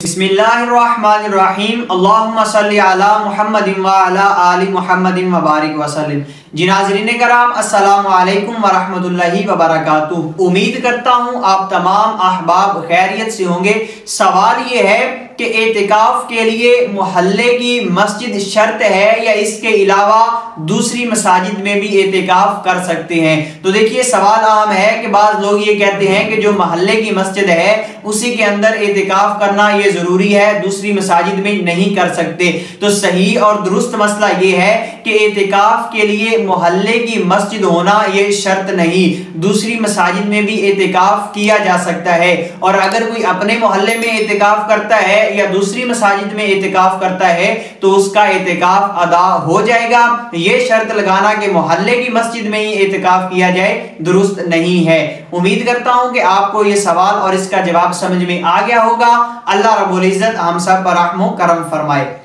बिस्मिल्लाहिर्रहमानिर्रहीम अल्लाहुम्मा सल्लि अला मुहम्मदिन व अला आलि मुहम्मदिन व बारिक वसल्लिम। जी नाज़रीन कराम, अस्सलामु अलैकुम व रहमतुल्लाहि व बरकातुहू। उम्मीद करता हूँ आप तमाम अहबाब खैरियत से होंगे। सवाल ये है कि एतिकाफ के लिए मोहल्ले की मस्जिद शर्त है या इसके अलावा दूसरी मसाजिद में भी एतिकाफ कर सकते हैं। तो देखिए सवाल आम है कि बाज़ लोग ये कहते हैं कि जो मोहल्ले की मस्जिद है उसी के अंदर एतिकाफ करना ये जरूरी है, दूसरी मसाजिद में नहीं कर सकते। तो सही और दुरुस्त मसला ये है कि एतिकाफ के लिए मोहल्ले की मस्जिद होना ये शर्त नहीं, दूसरी मसाजिद में भी एतिकाफ किया जा सकता है। और अगर कोई अपने मोहल्ले में एतिकाफ करता है या दूसरी मसाजिद में एतिकाफ करता है तो उसका एतिकाफ अदा हो जाएगा। ये शर्त लगाना कि मोहल्ले की मस्जिद में ही एतिकाफ किया जाए दुरुस्त नहीं है। उम्मीद करता हूं कि आपको ये सवाल और इसका जवाब समझ में आ गया होगा। अल्लाह रब्बुल इज्जत हम सब पर रहम करम फरमाए।